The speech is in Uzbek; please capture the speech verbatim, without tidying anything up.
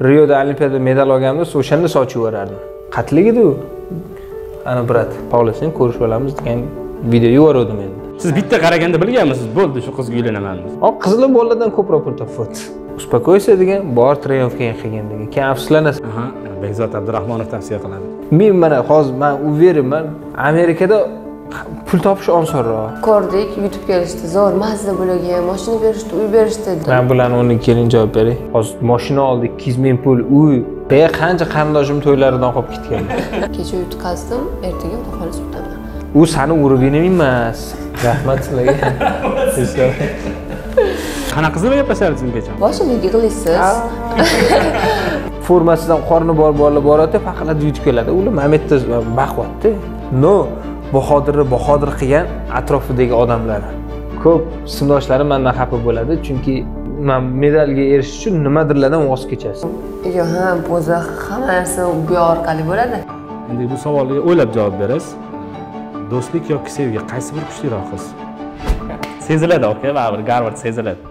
Rioda Olimpiada medal olganimda o'shanda sochib yuborardim. Qatlik edi u. Ana brat, Pavlasen ko'rishib olamiz degan video yubordim endi. Siz bitta qaraganda bilganmisiz, bo'ldi shu qizga uylanaman. O qizli bolalardan ko'proq pul topyapti. Uspakoysa degan bor triumfga qilgan degan. Keyin afsuslanasiz. Aha, Bekzod Abdurahmonov tavsiya qiladi. Men mana hozir men uverman, Amerikada pul topish osonroq. Ko'rdik, YouTube kelishdi, zo'r mazza bo'lgan, mashina berishdi, uy berishdi. Men bularni o'rniga keling javob beray. Hozir mashina oldik, ikki yuz ming pul, uy. Beya qancha qarindoshim to'ylaridan qolib ketgan. Kecha yutqazdim, ertaga xudo xohlasa utaman. U seni urib emas. Rahmat sizlarga. Qanaqa qizlar gaplashardingiz ungacha? Boshimga yig'laysiz. Formasidan qorni bor bolalar boradi, faqat yutib keladi. Ular Mametda baqvatda. No, Bahodirni Bahodir qilgan atrofidagi odamlar. Ko'p sinfdoshlarim mendan xafa bo'ladi, chunki men medalga erishish uchun nimadirlardan voz kechasiz. Yo, ha, o'zi hamma narsa bu orqali bo'ladi. Endi bu savolga o'ylab javob berasiz. Do'stlik yoki sevgi qaysi bir kuchliroq his? Seziladi, aka, baribir Garvard seziladi.